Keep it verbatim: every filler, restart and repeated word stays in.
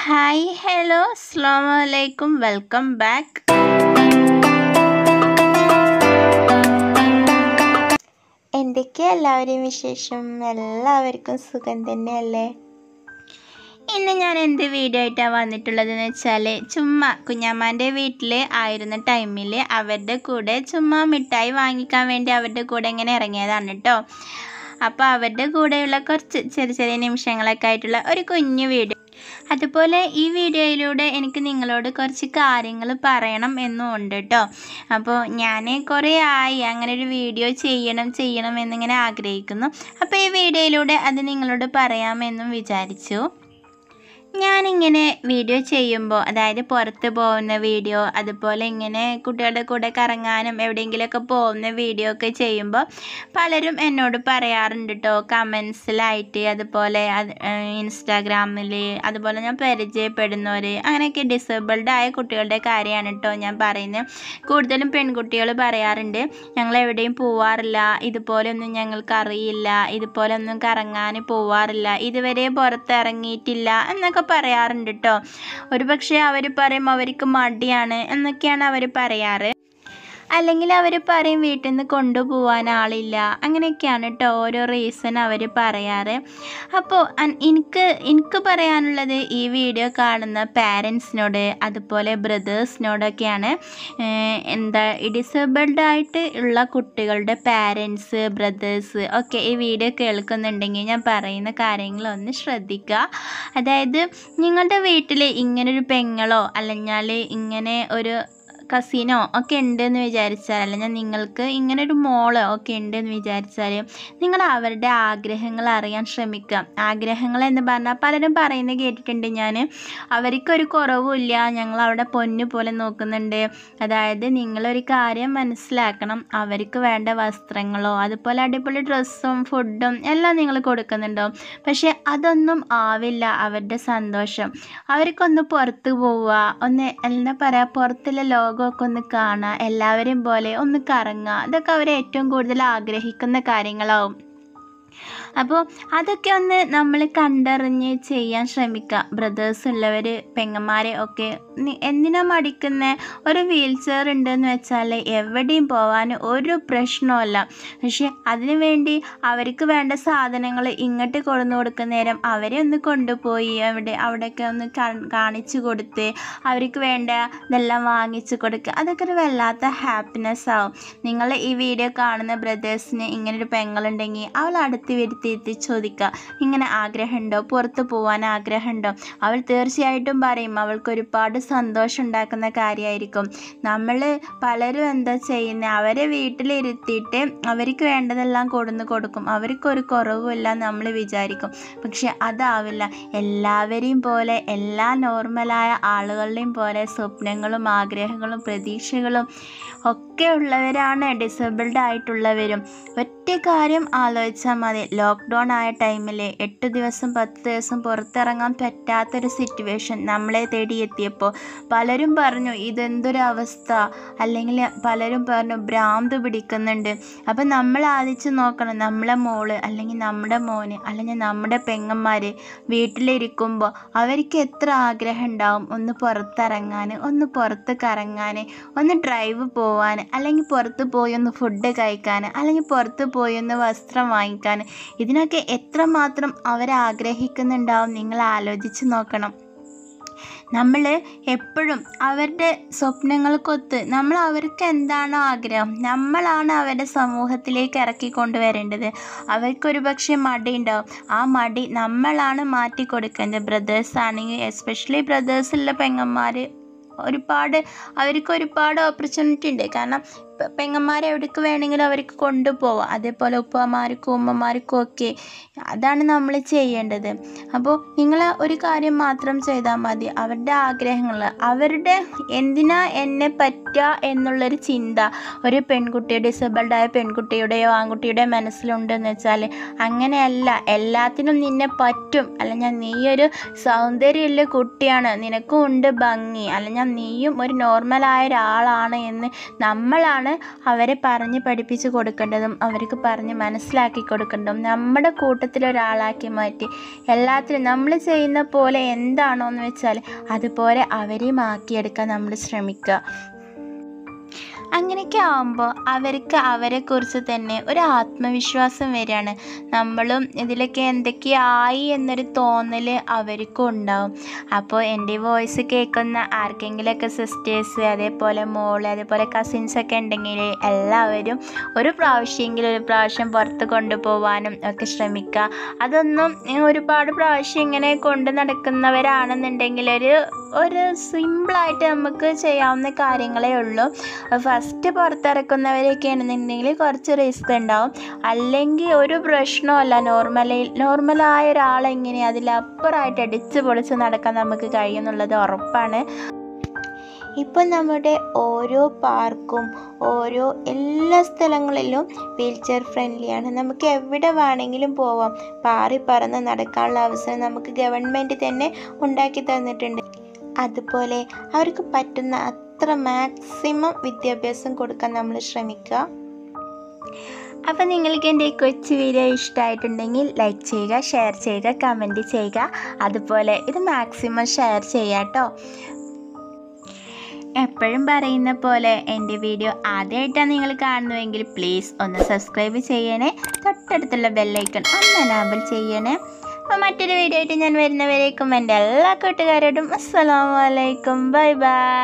Hi hello അസ്സലാമു അലൈക്കും welcome back. എന്തൊക്കെയാ എല്ലാവരെയും വിശേഷം? എല്ലാവർക്കും സുഖം തന്നെയല്ലേ? ഇന്ന് ഞാൻ എന്ത് വീഡിയോ ആയിട്ടാണ് വന്നിട്ടുള്ളതെന്ന് വെച്ചാൽ, ചുമ്മാ കുഞ്ഞാമ്മാൻ്റെ വീട്ടിൽ ആയിരുന്ന ടൈമിൽ അവരുടെ കൂടെ ചുമ്മാ മിഠായി വാങ്ങിക്കാൻ വേണ്ടി അവരുടെ കൂടെ ഇങ്ങനെ ഇറങ്ങിയതാണ് കേട്ടോ. അപ്പോൾ അവരുടെ കൂടെയുള്ള കുറച്ച് ചെറിയ ചെറിയ നിമിഷങ്ങളൊക്കെ ആയിട്ടുള്ള ഒരു കുഞ്ഞു വീഡിയോ. അതുപോലെ ഈ വീഡിയോയിലൂടെ എനിക്ക് നിങ്ങളോട് കുറച്ച് കാര്യങ്ങൾ പറയണം എന്നും ഉണ്ട് കേട്ടോ. അപ്പോൾ ഞാൻ കുറേ ആയി അങ്ങനെ ഒരു വീഡിയോ ചെയ്യണം ചെയ്യണം എന്നിങ്ങനെ ആഗ്രഹിക്കുന്നു. അപ്പോൾ ഈ വീഡിയോയിലൂടെ അത് നിങ്ങളോട് പറയാമെന്നും വിചാരിച്ചു. ഞാനിങ്ങനെ വീഡിയോ ചെയ്യുമ്പോൾ, അതായത് പുറത്ത് പോകുന്ന വീഡിയോ, അതുപോലെ ഇങ്ങനെ കുട്ടികളുടെ കൂടെ കറങ്ങാനും എവിടെയെങ്കിലുമൊക്കെ പോകുന്ന വീഡിയോ ഒക്കെ ചെയ്യുമ്പോൾ പലരും എന്നോട് പറയാറുണ്ട് കേട്ടോ, കമൻസിലായിട്ട്, അതുപോലെ ഇൻസ്റ്റാഗ്രാമിൽ, അതുപോലെ ഞാൻ പരിചയപ്പെടുന്നവർ, അങ്ങനെയൊക്കെ ഡിസേബിൾഡ് ആയ കുട്ടികളുടെ കാര്യമാണ് കേട്ടോ ഞാൻ പറയുന്നത്. കൂടുതലും പെൺകുട്ടികൾ പറയാറുണ്ട്, ഞങ്ങൾ എവിടെയും പോവാറില്ല, ഇതുപോലൊന്നും ഞങ്ങൾക്ക് അറിയില്ല, ഇതുപോലൊന്നും കറങ്ങാൻ പോവാറില്ല, ഇതുവരെ പുറത്തിറങ്ങിയിട്ടില്ല എന്നൊക്കെ പറയാറുണ്ട് കേട്ടോ. ഒരു പക്ഷേ അവർ പറയും അവർക്ക് മടിയാണ് എന്നൊക്കെയാണ് അവർ പറയാറ്. അല്ലെങ്കിൽ അവർ പറയും വീട്ടിൽ നിന്ന് കൊണ്ടുപോകാൻ ആളില്ല, അങ്ങനെയൊക്കെയാണ് കേട്ടോ ഓരോ റീസൺ അവർ പറയാറ്. അപ്പോൾ എനിക്ക് എനിക്ക് പറയാനുള്ളത്, ഈ വീഡിയോ കാണുന്ന പാരൻസിനോട്, അതുപോലെ ബ്രദേഴ്സിനോടൊക്കെയാണ്. എന്താ, ഡിസേബിൾഡ് ആയിട്ട് ഉള്ള കുട്ടികളുടെ പാരൻസ്, ബ്രദേഴ്സ് ഒക്കെ ഈ വീഡിയോ കേൾക്കുന്നുണ്ടെങ്കിൽ ഞാൻ പറയുന്ന കാര്യങ്ങളൊന്ന് ശ്രദ്ധിക്കുക. അതായത് നിങ്ങളുടെ വീട്ടിൽ ഇങ്ങനൊരു പെങ്ങളോ അല്ലെങ്കിൽ ഇങ്ങനെ ഒരു കസിനോ ഒക്കെ ഉണ്ടെന്ന് വിചാരിച്ചാൽ, അല്ലെങ്കിൽ നിങ്ങൾക്ക് ഇങ്ങനൊരു മോളോ ഒക്കെ ഉണ്ടെന്ന് വിചാരിച്ചാൽ, നിങ്ങൾ അവരുടെ ആഗ്രഹങ്ങൾ അറിയാൻ ശ്രമിക്കുക. ആഗ്രഹങ്ങൾ എന്ന് പറഞ്ഞാൽ പലരും പറയുന്നത് കേട്ടിട്ടുണ്ട് ഞാൻ, അവർക്കൊരു കുറവുമില്ല, ഞങ്ങൾ അവിടെ പൊന്നു പോലെ നോക്കുന്നുണ്ട്. അതായത് നിങ്ങളൊരു കാര്യം മനസ്സിലാക്കണം, അവർക്ക് വേണ്ട വസ്ത്രങ്ങളോ അതുപോലെ അടിപൊളി ഡ്രസ്സും ഫുഡും എല്ലാം നിങ്ങൾ കൊടുക്കുന്നുണ്ടാവും. പക്ഷെ അതൊന്നും ആവില്ല അവരുടെ സന്തോഷം. അവർക്കൊന്ന് പുറത്ത് പോവുക, ഒന്ന് എന്താ പറയുക, പുറത്തുള്ള ലോകം ഒക്കെ ഒന്ന് കാണുക, എല്ലാവരെയും പോലെ ഒന്ന് കറങ്ങുക, അതൊക്കെ അവർ ഏറ്റവും കൂടുതൽ ആഗ്രഹിക്കുന്ന കാര്യങ്ങളാവും. അപ്പോൾ അതൊക്കെ ഒന്ന് നമ്മൾ കണ്ടറിഞ്ഞ് ചെയ്യാൻ ശ്രമിക്കുക. ബ്രദേഴ്സ് ഉള്ളവർ, പെങ്ങന്മാരെ ഒക്കെ എന്തിനാ മടിക്കുന്ന, ഒരു വീൽ ചെയർ ഉണ്ടെന്ന് വെച്ചാൽ എവിടെയും പോകാൻ ഒരു പ്രശ്നമല്ല. പക്ഷെ അതിനു വേണ്ടി അവർക്ക് വേണ്ട സാധനങ്ങൾ ഇങ്ങോട്ട് കൊണ്ടു കൊടുക്കുന്ന നേരം അവരെ ഒന്ന് കൊണ്ടുപോയി അവിടെ അവിടെയൊക്കെ ഒന്ന് കാണിച്ചു കൊടുത്ത് അവർക്ക് വേണ്ട ഇതെല്ലാം വാങ്ങിച്ചു കൊടുക്കുക, അതൊക്കെ ഒരു വല്ലാത്ത ഹാപ്പിനെസ് ആവും. നിങ്ങൾ ഈ വീഡിയോ കാണുന്ന ബ്രദേഴ്സിന് ഇങ്ങനൊരു പെങ്ങളുണ്ടെങ്കിൽ അവൾ അടുത്ത് വരുത്തിയിട്ട് ചോദിക്കുക, ഇങ്ങനെ ആഗ്രഹമുണ്ടോ, പുറത്ത് പോകാൻ ആഗ്രഹമുണ്ടോ? അവൾ തീർച്ചയായിട്ടും പറയും, അവൾക്ക് ഒരുപാട് സന്തോഷം ഉണ്ടാക്കുന്ന കാര്യമായിരിക്കും. നമ്മൾ പലരും എന്താ ചെയ്യുന്നത്, അവരെ വീട്ടിലിരുത്തിയിട്ട് അവർക്ക് വേണ്ടതെല്ലാം കൊടുന്ന് കൊടുക്കും, അവർക്കൊരു കുറവുമില്ല നമ്മൾ വിചാരിക്കും. പക്ഷെ അതാവില്ല. എല്ലാവരെയും പോലെ, എല്ലാ നോർമലായ ആളുകളുടെയും പോലെ സ്വപ്നങ്ങളും ആഗ്രഹങ്ങളും പ്രതീക്ഷകളും ഒക്കെ ഉള്ളവരാണ് ഡിസേബിൾഡ് ആയിട്ടുള്ളവരും. ഒറ്റ കാര്യം ആലോചിച്ചാൽ മതി, ലോക്ക്ഡൗൺ ആയ ടൈമിൽ എട്ട് ദിവസം പത്ത് ദിവസം പുറത്തിറങ്ങാൻ പറ്റാത്തൊരു സിറ്റുവേഷൻ നമ്മളെ തേടിയെത്തിയപ്പോൾ പലരും പറഞ്ഞു ഇതെന്തൊരു അവസ്ഥ, അല്ലെങ്കിൽ പലരും പറഞ്ഞു ഭ്രാന്ത് പിടിക്കുന്നുണ്ട്. അപ്പം നമ്മൾ ആദിച്ച് നോക്കണം, നമ്മളെ മോള് അല്ലെങ്കിൽ നമ്മുടെ മോന് അല്ലെങ്കിൽ നമ്മുടെ പെങ്ങന്മാർ വീട്ടിലിരിക്കുമ്പോൾ അവർക്ക് എത്ര ആഗ്രഹം ഉണ്ടാവും ഒന്ന് പുറത്തിറങ്ങാൻ, ഒന്ന് പുറത്ത് കറങ്ങാൻ, ഒന്ന് ഡ്രൈവ് പോവാൻ, അല്ലെങ്കിൽ പുറത്ത് പോയി ഒന്ന് ഫുഡ് കഴിക്കാൻ, അല്ലെങ്കിൽ പുറത്ത് പോയി ഒന്ന് വസ്ത്രം വാങ്ങിക്കാൻ. ഇതിനൊക്കെ എത്രമാത്രം അവരാഗ്രഹിക്കുന്നുണ്ടാവും നിങ്ങൾ ആലോചിച്ച് നോക്കണം. നമ്മൾ എപ്പോഴും അവരുടെ സ്വപ്നങ്ങൾക്കൊത്ത് നമ്മൾ അവർക്ക് എന്താണോ ആഗ്രഹം നമ്മളാണ് അവരുടെ സമൂഹത്തിലേക്ക് ഇറക്കി കൊണ്ടുവരേണ്ടത്. അവർക്കൊരു പക്ഷേ മടി ഉണ്ടാവും, ആ മടി നമ്മളാണ് മാറ്റി കൊടുക്കേണ്ടത്. ബ്രദേഴ്സ് ആണെങ്കിൽ എസ്പെഷ്യലി ബ്രദേഴ്സുള്ള പെങ്ങന്മാർ ഒരുപാട് അവർക്ക് ഒരുപാട് ഓപ്പർച്യൂണിറ്റി ഉണ്ട്. കാരണം പെങ്ങന്മാരെ എവിടേക്ക് വേണമെങ്കിലും അവർക്ക് കൊണ്ടുപോവാം. അതേപോലെ ഉപ്പമാർക്കും ഉമ്മമാർക്കും ഒക്കെ അതാണ് നമ്മൾ ചെയ്യേണ്ടത്. അപ്പോൾ നിങ്ങൾ ഒരു കാര്യം മാത്രം ചെയ്താൽ മതി, അവരുടെ ആഗ്രഹങ്ങൾ, അവരുടെ എന്തിനാ എന്നെ പറ്റുക എന്നുള്ളൊരു ചിന്ത ഒരു പെൺകുട്ടി, ഡിസേബിൾഡ് ആയ പെൺകുട്ടിയുടെയോ ആൺകുട്ടിയുടെയോ മനസ്സിലുണ്ടെന്ന് വെച്ചാൽ അങ്ങനെയല്ല. എല്ലാത്തിനും നിന്നെ പറ്റും, അല്ലെങ്കിൽ നീയൊരു സൗന്ദര്യമുള്ള കുട്ടിയാണ്, നിനക്കും ഉണ്ട് ഭംഗി, അല്ലെങ്കിൽ നീയും ഒരു നോർമലായ ഒരാളാണ് എന്ന് നമ്മളാണ് നമ്മളാണ് അവരെ പറഞ്ഞ് പഠിപ്പിച്ച് കൊടുക്കേണ്ടതും അവർക്ക് പറഞ്ഞ് മനസ്സിലാക്കി കൊടുക്കേണ്ടതും. നമ്മുടെ കൂട്ടത്തിലൊരാളാക്കി മാറ്റി എല്ലാത്തിനും നമ്മൾ ചെയ്യുന്ന പോലെ എന്താണോ എന്ന് വെച്ചാൽ അതുപോലെ അവരെയും ആക്കിയെടുക്കാൻ നമ്മൾ ശ്രമിക്കുക. അങ്ങനെയൊക്കെ ആകുമ്പോൾ അവർക്ക് അവരെക്കുറിച്ച് തന്നെ ഒരു ആത്മവിശ്വാസം വരികയാണ്. നമ്മളും ഇതിലൊക്കെ എന്തൊക്കെയായി എന്നൊരു തോന്നൽ അവർക്കും ഉണ്ടാവും. അപ്പോൾ എൻ്റെ വോയിസ് കേൾക്കുന്ന ആർക്കെങ്കിലുമൊക്കെ സിസ്റ്റേഴ്സ് അതേപോലെ മോള് അതേപോലെ കസിൻസൊക്കെ ഉണ്ടെങ്കിൽ എല്ലാവരും ഒരു പ്രാവശ്യമെങ്കിലും ഒരു പ്രാവശ്യം പുറത്ത് കൊണ്ടുപോകാനും ഒക്കെ ശ്രമിക്കുക. അതൊന്നും ഒരുപാട് പ്രാവശ്യം ഇങ്ങനെ കൊണ്ട് നടക്കുന്നവരാണെന്നുണ്ടെങ്കിൽ ഒരു ഒരു സിമ്പിളായിട്ട് നമുക്ക് ചെയ്യാവുന്ന കാര്യങ്ങളേ ഉള്ളൂ. ഫസ്റ്റ് പുറത്തിറക്കുന്നവരൊക്കെ ആണെന്നുണ്ടെങ്കിൽ കുറച്ച് റിസ്ക് ഉണ്ടാവും. അല്ലെങ്കിൽ ഒരു പ്രശ്നമല്ല, നോർമലി നോർമലായ ഒരാളെങ്ങനെ അതിലപ്പുറമായിട്ട് അടിച്ച് പൊളിച്ച് നടക്കാൻ നമുക്ക് കഴിയുമെന്നുള്ളത് ഉറപ്പാണ്. ഇപ്പം നമ്മുടെ ഓരോ പാർക്കും ഓരോ എല്ലാ സ്ഥലങ്ങളിലും വീൽ ചെയർ ഫ്രണ്ട്ലിയാണ്. നമുക്ക് എവിടെ വേണമെങ്കിലും പോവാം. പാറി പറന്ന് നടക്കാനുള്ള അവസരം നമുക്ക് ഗവൺമെൻറ് തന്നെ ഉണ്ടാക്കി തന്നിട്ടുണ്ട്. അതുപോലെ അവർക്ക് പറ്റുന്ന അത്ര മാക്സിമം വിദ്യാഭ്യാസം കൊടുക്കാൻ നമ്മൾ ശ്രമിക്കുക. അപ്പോൾ നിങ്ങൾക്ക് എൻ്റെ ഈ കൊച്ചു വീഡിയോ ഇഷ്ടമായിട്ടുണ്ടെങ്കിൽ ലൈക്ക് ചെയ്യുക, ഷെയർ ചെയ്യുക, കമൻറ്റ് ചെയ്യുക. അതുപോലെ ഇത് മാക്സിമം ഷെയർ ചെയ്യുക കേട്ടോ. എപ്പോഴും പറയുന്ന പോലെ എൻ്റെ വീഡിയോ ആദ്യമായിട്ടാണ് നിങ്ങൾ കാണുന്നുവെങ്കിൽ പ്ലീസ് ഒന്ന് സബ്സ്ക്രൈബ് ചെയ്യണേ. തൊട്ടടുത്തുള്ള ബെല്ലൈക്കൺ ഒന്ന് എനാബിൾ ചെയ്യണേ. അപ്പോൾ മറ്റൊരു വീഡിയോ ആയിട്ട് ഞാൻ വരുന്നവരേക്കും എൻ്റെ എല്ലാ കൂട്ടുകാരോടും അസ്സലാമു അലൈക്കും, ബൈ ബൈ.